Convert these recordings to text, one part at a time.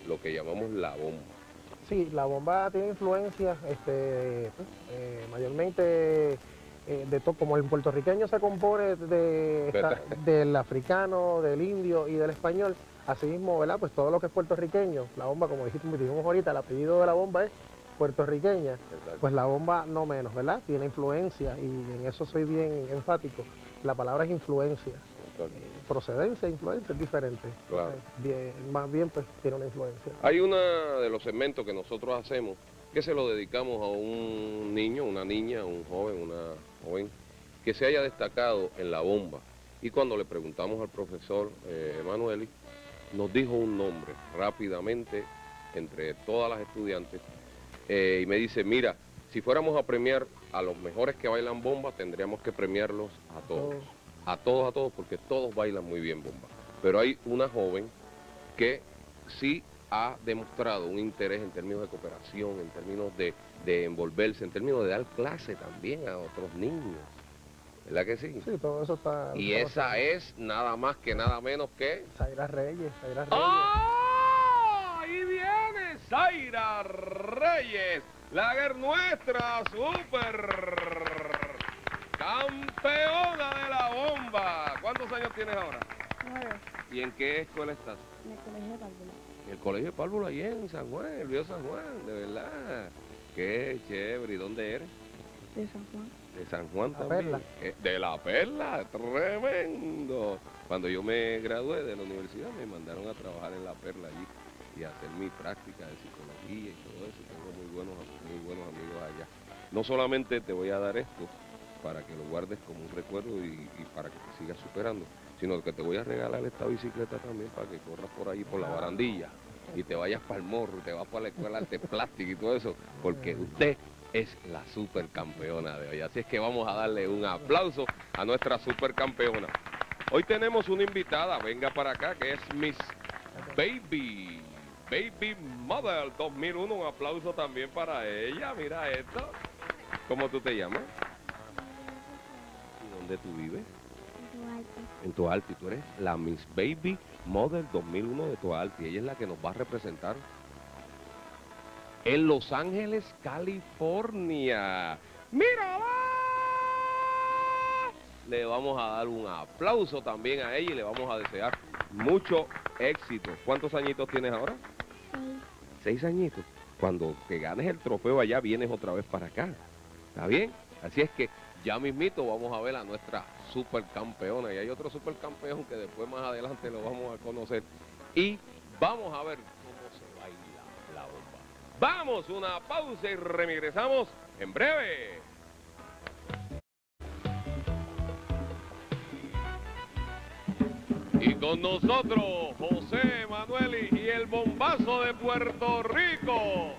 lo que llamamos la bomba. Sí, la bomba tiene influencia, mayormente de todo, como el puertorriqueño se compone del africano, del indio y del español, asimismo, ¿verdad? Pues todo lo que es puertorriqueño, la bomba, como dijimos ahorita, el apellido de la bomba es puertorriqueña, Exacto. pues la bomba no menos, ¿verdad? Tiene influencia y en eso soy bien enfático. La palabra es influencia. Procedencia e influencia es diferente. Claro. Más bien pues tiene una influencia. Hay uno de los segmentos que nosotros hacemos que se lo dedicamos a un niño, una niña, un joven, una joven que se haya destacado en la bomba. Y cuando le preguntamos al profesor Emanueli, nos dijo un nombre rápidamente entre todas las estudiantes y me dice, mira, si fuéramos a premiar a los mejores que bailan bomba, tendríamos que premiarlos a todos. A todos, porque todos bailan muy bien bomba. Pero hay una joven que sí ha demostrado un interés en términos de cooperación, en términos de envolverse, en términos de dar clase también a otros niños. ¿Verdad que sí? Sí, todo eso está... Y esa es nada más que nada menos que... Zaira Reyes, Zaira Reyes. ¡Ah! Ahí viene Zaira Reyes, nuestra super campeona de la bomba. ¿Cuántos años tienes ahora? 9. ¿Y en qué escuela estás? En el colegio de Pálvula. En el colegio de Pálvula, allí en San Juan, el viejo San Juan, de verdad. Qué chévere. ¿Y dónde eres? De San Juan. De San Juan La también. Perla. De La Perla, tremendo. Cuando yo me gradué de la universidad me mandaron a trabajar en La Perla allí y a hacer mi práctica de psicología y todo eso. Tengo muy buenos amigos allá. No solamente te voy a dar esto para que lo guardes como un recuerdo y para que te sigas superando, sino que te voy a regalar esta bicicleta también para que corras por ahí por la barandilla y te vayas para el morro, te vas para la escuela de arte plástico y todo eso, porque usted es la supercampeona de hoy. Así es que vamos a darle un aplauso a nuestra supercampeona. Hoy tenemos una invitada, venga para acá, que es Miss Baby Model 2001. Un aplauso también para ella. Mira esto. ¿Cómo tú te llamas? ¿Y dónde tú vives? En Toalti. Tú eres la Miss Baby Model 2001 de Toalti. Ella es la que nos va a representar en Los Ángeles, California. ¡Mírala! Le vamos a dar un aplauso también a ella y le vamos a desear mucho éxito. ¿Cuántos añitos tienes ahora? 6 añitos. Cuando te ganes el trofeo allá, vienes otra vez para acá. ¿Está bien? Así es que ya mismito vamos a ver a nuestra supercampeona. Y hay otro supercampeón que después más adelante lo vamos a conocer. Y vamos a ver cómo se baila la bomba. Vamos, una pausa y regresamos en breve. Y con nosotros, José Emanueli y el bombazo de Puerto Rico.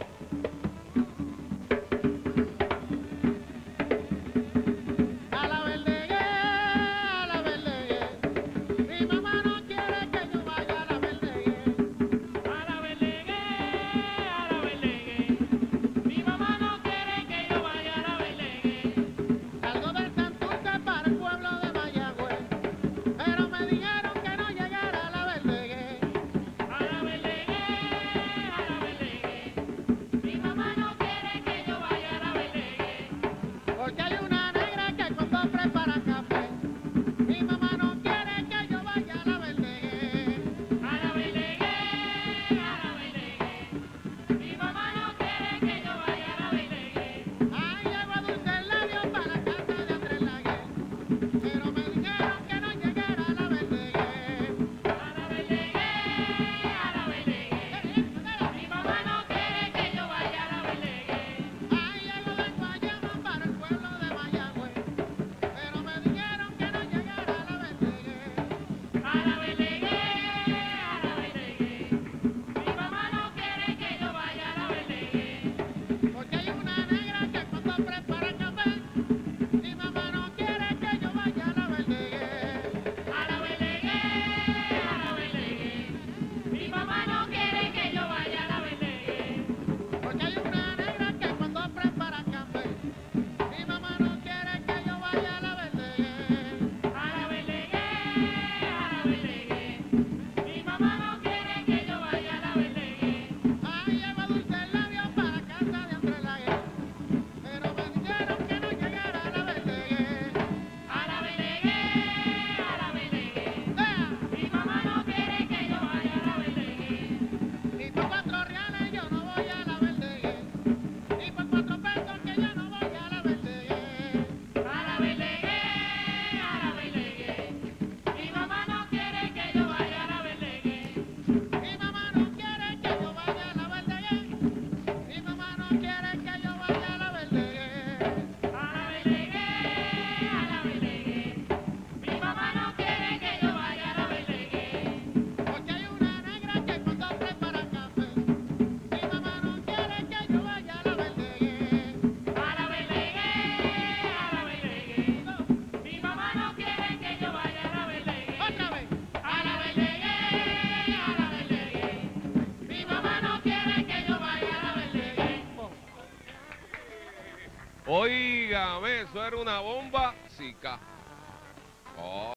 Óigame, eso era una bomba, Zika. Oh.